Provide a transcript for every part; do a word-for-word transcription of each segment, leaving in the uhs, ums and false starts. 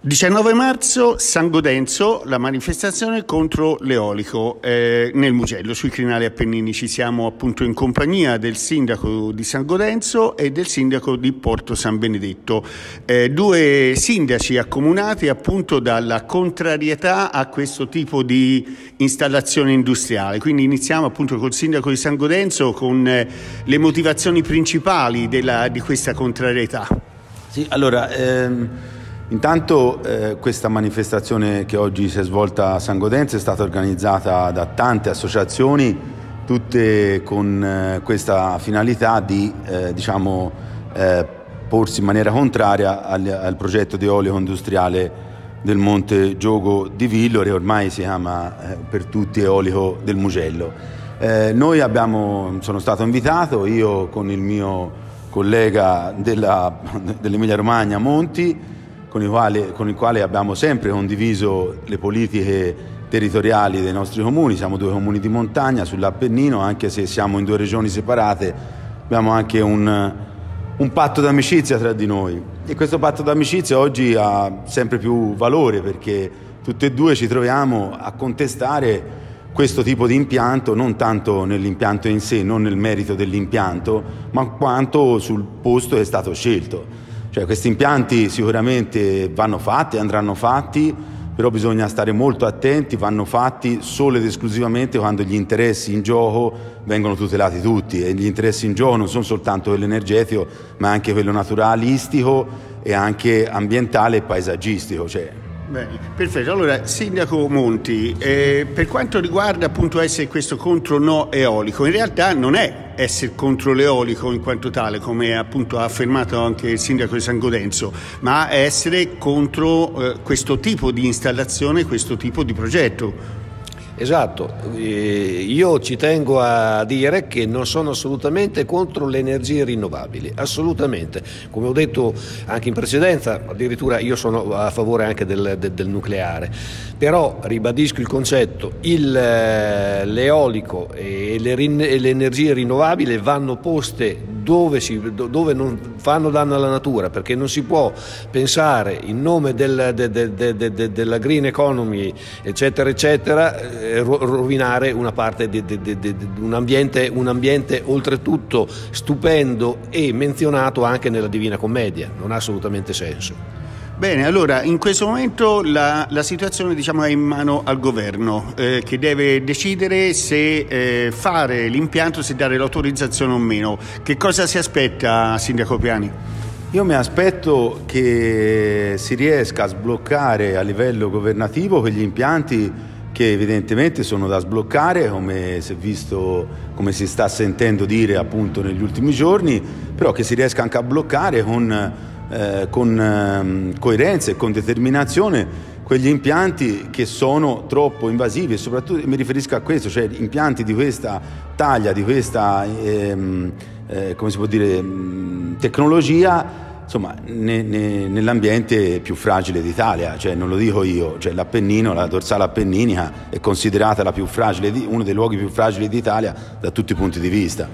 diciannove marzo, San Godenzo, la manifestazione contro l'eolico eh, nel Mugello, sui crinali appenninici. Siamo appunto in compagnia del sindaco di San Godenzo e del sindaco di Porto San Benedetto, eh, due sindaci accomunati appunto dalla contrarietà a questo tipo di installazione industriale. Quindi iniziamo appunto col sindaco di San Godenzo con eh, le motivazioni principali della, di questa contrarietà. Sì, allora... Ehm... Intanto eh, questa manifestazione che oggi si è svolta a San Godenzo è stata organizzata da tante associazioni, tutte con eh, questa finalità di eh, diciamo, eh, porsi in maniera contraria al, al progetto di eolico industriale del Monte Giogo di Villore, ormai si chiama eh, per tutti eolico del Mugello. Eh, noi abbiamo, sono stato invitato, io con il mio collega dell'Emilia Romagna Monti, Con il, quale, con il quale abbiamo sempre condiviso le politiche territoriali dei nostri comuni. Siamo due comuni di montagna sull'Appennino, anche se siamo in due regioni separate, abbiamo anche un, un patto d'amicizia tra di noi. E questo patto d'amicizia oggi ha sempre più valore, perché tutti e due ci troviamo a contestare questo tipo di impianto, non tanto nell'impianto in sé, non nel merito dell'impianto, ma quanto sul posto che è stato scelto. Cioè, questi impianti sicuramente vanno fatti, andranno fatti, però bisogna stare molto attenti, vanno fatti solo ed esclusivamente quando gli interessi in gioco vengono tutelati tutti, e gli interessi in gioco non sono soltanto quello energetico, ma anche quello naturalistico e anche ambientale e paesaggistico. Cioè, Bene, perfetto. Allora, sindaco Monti, eh, per quanto riguarda appunto essere questo contro no eolico, in realtà non è essere contro l'eolico in quanto tale, come appunto ha affermato anche il sindaco di San Godenzo, ma è essere contro eh, questo tipo di installazione, questo tipo di progetto. Esatto, io ci tengo a dire che non sono assolutamente contro le energie rinnovabili, assolutamente. Come ho detto anche in precedenza, addirittura io sono a favore anche del, del, del nucleare, però ribadisco il concetto, il, l'eolico e le, e le energie rinnovabili vanno poste dove, si, dove non fanno danno alla natura, perché non si può pensare in nome del, de, de, de, de, de, della green economy eccetera eccetera rovinare una parte di, di, di, di un ambiente, un ambiente oltretutto stupendo e menzionato anche nella Divina Commedia. Non ha assolutamente senso. Bene, allora in questo momento la, la situazione diciamo, è in mano al governo eh, che deve decidere se eh, fare l'impianto, se dare l'autorizzazione o meno. Che cosa si aspetta, sindaco Piani? Io mi aspetto che si riesca a sbloccare a livello governativo quegli impianti che evidentemente sono da sbloccare, come si è visto, come si sta sentendo dire appunto negli ultimi giorni, però che si riesca anche a bloccare con, eh, con eh, coerenza e con determinazione quegli impianti che sono troppo invasivi, e soprattutto mi riferisco a questo, cioè impianti di questa taglia, di questa ehm, eh, come si può dire, tecnologia, insomma, ne, ne, nell'ambiente più fragile d'Italia. Cioè, non lo dico io, cioè, l'Appennino, la dorsale appenninica è considerata la più fragile, uno dei luoghi più fragili d'Italia da tutti i punti di vista.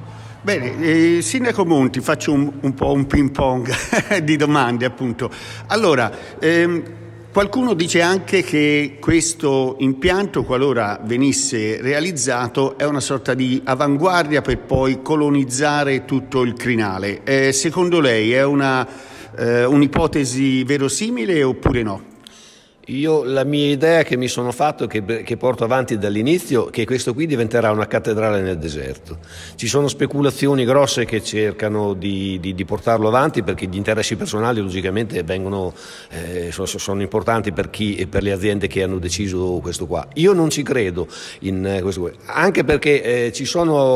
Bene, eh, sindaco Monti, faccio un, un po' un ping pong di domande appunto. Allora, ehm, qualcuno dice anche che questo impianto, qualora venisse realizzato, è una sorta di avanguardia per poi colonizzare tutto il crinale. Eh, secondo lei è una, eh, un'ipotesi verosimile oppure no? Io la mia idea che mi sono fatto, che, che porto avanti dall'inizio, che questo qui diventerà una cattedrale nel deserto. Ci sono speculazioni grosse che cercano di, di, di portarlo avanti, perché gli interessi personali logicamente vengono, eh, sono, sono importanti per chi e per le aziende che hanno deciso questo qua. Io non ci credo in questo qua, anche perché eh, ci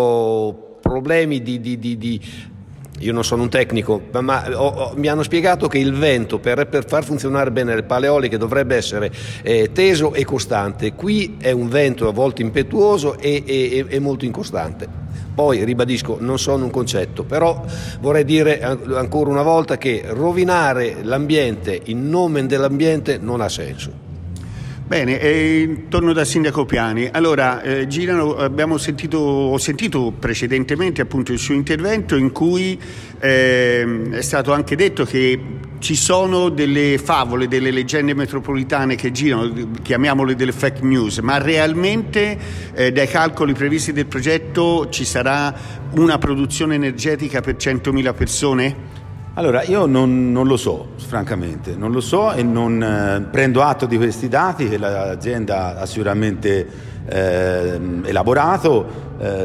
sono problemi di, di, di, di Io non sono un tecnico, ma, ma ho, ho, mi hanno spiegato che il vento per, per far funzionare bene le pale eoliche dovrebbe essere eh, teso e costante. Qui è un vento a volte impetuoso e, e, e molto incostante. Poi ribadisco, non sono un concetto, però vorrei dire ancora una volta che rovinare l'ambiente in nome dell'ambiente non ha senso. Bene, eh, torno dal sindaco Piani. Allora, eh, girano, abbiamo sentito, ho sentito precedentemente appunto il suo intervento in cui eh, è stato anche detto che ci sono delle favole, delle leggende metropolitane che girano, chiamiamole delle fake news, ma realmente eh, dai calcoli previsti del progetto ci sarà una produzione energetica per centomila persone? Allora, io non, non lo so, francamente, non lo so e non eh, prendo atto di questi dati che l'azienda ha sicuramente eh, elaborato, eh,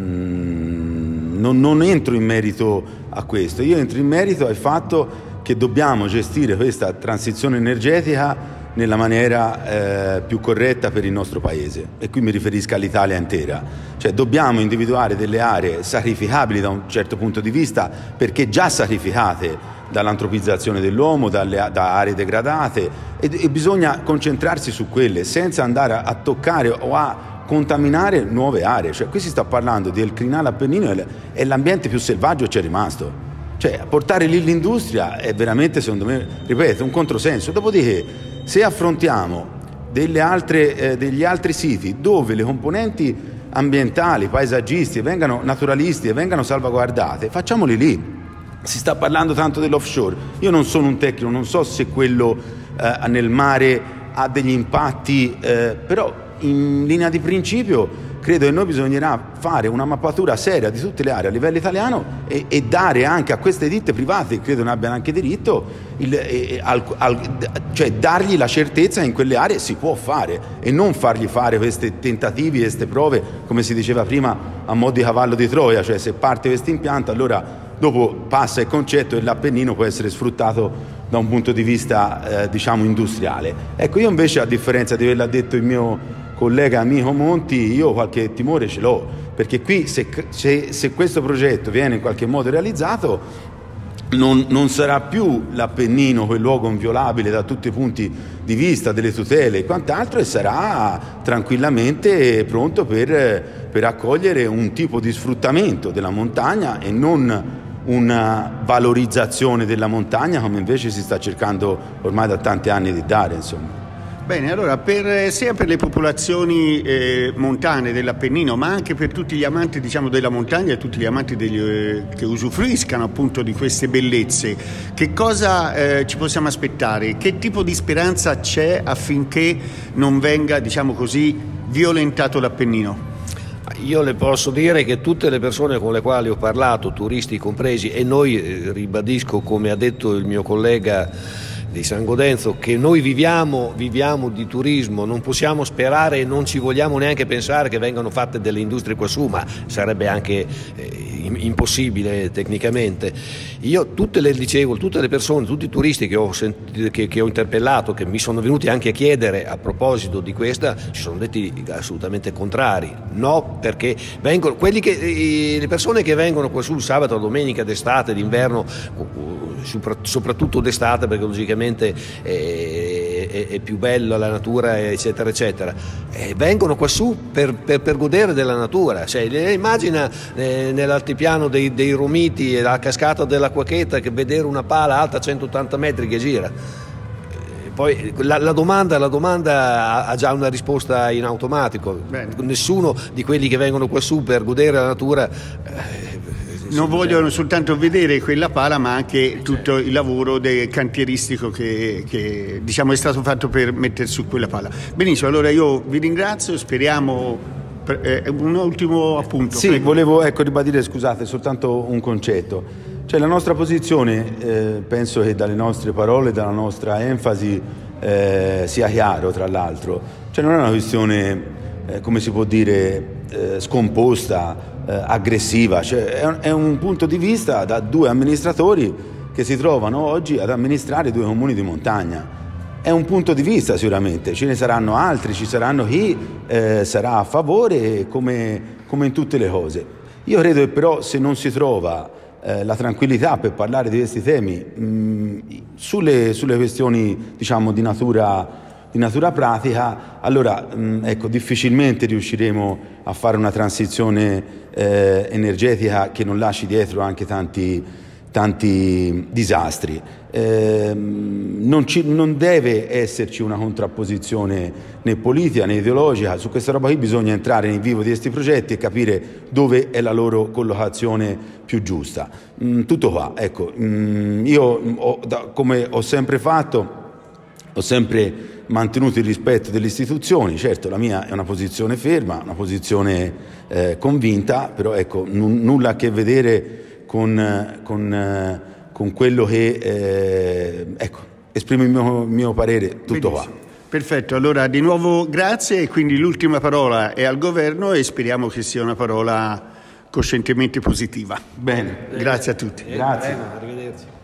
mh, non, non entro in merito a questo, io entro in merito al fatto che dobbiamo gestire questa transizione energetica nella maniera eh, più corretta per il nostro Paese, e qui mi riferisco all'Italia intera. Cioè dobbiamo individuare delle aree sacrificabili da un certo punto di vista, perché già sacrificate dall'antropizzazione dell'uomo, dalle, da aree degradate, e, e bisogna concentrarsi su quelle senza andare a, a toccare o a contaminare nuove aree. Cioè qui si sta parlando del crinale appennino e l'ambiente più selvaggio c'è rimasto. Cioè portare lì l'industria è veramente, secondo me, ripeto, un controsenso. Dopodiché, se affrontiamo delle altre, eh, degli altri siti dove le componenti ambientali, paesaggistiche, vengano naturalisti e vengano salvaguardate, facciamoli lì. Si sta parlando tanto dell'offshore. Io non sono un tecnico, non so se quello eh, nel mare ha degli impatti, eh, però in linea di principio credo che noi bisognerà fare una mappatura seria di tutte le aree a livello italiano e, e dare anche a queste ditte private, che credo ne abbiano anche diritto, il, e, al, al, cioè dargli la certezza che in quelle aree si può fare, e non fargli fare questi tentativi, queste prove, come si diceva prima, a mo' di cavallo di Troia. Cioè se parte questo impianto, allora dopo passa il concetto e l'Appennino può essere sfruttato da un punto di vista eh, diciamo industriale. Ecco, io invece, a differenza di quello che ha detto il mio collega amico Monti, io qualche timore ce l'ho, perché qui se, se, se questo progetto viene in qualche modo realizzato non, non sarà più l'Appennino quel luogo inviolabile da tutti i punti di vista, delle tutele e quant'altro, e sarà tranquillamente pronto per, per accogliere un tipo di sfruttamento della montagna e non una valorizzazione della montagna come invece si sta cercando ormai da tanti anni di dare, insomma. Bene, allora per, sia per le popolazioni eh, montane dell'Appennino, ma anche per tutti gli amanti, diciamo, della montagna e tutti gli amanti degli, eh, che usufruiscano appunto di queste bellezze, che cosa eh, ci possiamo aspettare? Che tipo di speranza c'è affinché non venga, diciamo così, violentato l'Appennino? Io le posso dire che tutte le persone con le quali ho parlato, turisti compresi, e noi eh, ribadisco, come ha detto il mio collega di San Godenzo, che noi viviamo, viviamo di turismo, non possiamo sperare e non ci vogliamo neanche pensare che vengano fatte delle industrie quassù, ma sarebbe anche eh, impossibile tecnicamente. Io tutte le dicevo, tutte le persone, tutti i turisti che ho, sentito, che, che ho interpellato, che mi sono venuti anche a chiedere a proposito di questa, ci sono detti assolutamente contrari. No, perché vengono quelli che, le persone che vengono qua sul sabato, domenica, d'estate, d'inverno, soprattutto d'estate, perché logicamente È, è, è più bella la natura, eccetera eccetera, e vengono quassù per, per, per godere della natura. Cioè, immagina eh, nell'altipiano dei, dei Romiti e la cascata dell'Acqua Cheta, che vedere una pala alta centottanta metri che gira. E poi la, la domanda, la domanda ha già una risposta in automatico. Bene. Nessuno di quelli che vengono quassù per godere la natura eh, non vogliono soltanto vedere quella pala, ma anche tutto il lavoro del cantieristico che, che diciamo è stato fatto per mettere su quella pala. Benissimo, allora io vi ringrazio, speriamo eh, un ultimo appunto. Sì, prego. Volevo ecco, ribadire, scusate, soltanto un concetto. Cioè la nostra posizione, eh, penso che dalle nostre parole, dalla nostra enfasi eh, sia chiaro, tra l'altro. Cioè non è una questione, eh, come si può dire, eh, scomposta, Eh, aggressiva, cioè è un, è un punto di vista da due amministratori che si trovano oggi ad amministrare due comuni di montagna. È un punto di vista sicuramente, ce ne saranno altri, ci saranno chi eh, sarà a favore, come, come in tutte le cose. Io credo che però se non si trova eh, la tranquillità per parlare di questi temi mh, sulle, sulle questioni diciamo di natura di natura pratica, allora mh, ecco, difficilmente riusciremo a fare una transizione eh, energetica che non lasci dietro anche tanti, tanti disastri. Eh, non, ci, non deve esserci una contrapposizione né politica né ideologica, su questa roba qui bisogna entrare nel vivo di questi progetti e capire dove è la loro collocazione più giusta. Mm, tutto qua, ecco, mm, io ho, da, come ho sempre fatto, ho sempre mantenuto il rispetto delle istituzioni. Certo, la mia è una posizione ferma, una posizione eh, convinta, però ecco, nulla a che vedere con, con, con quello che, eh, ecco, esprimo il mio, mio parere, tutto qua. Perfetto, allora di nuovo grazie, e quindi l'ultima parola è al governo e speriamo che sia una parola coscientemente positiva. Bene. Grazie a tutti. Grazie. Arrivederci.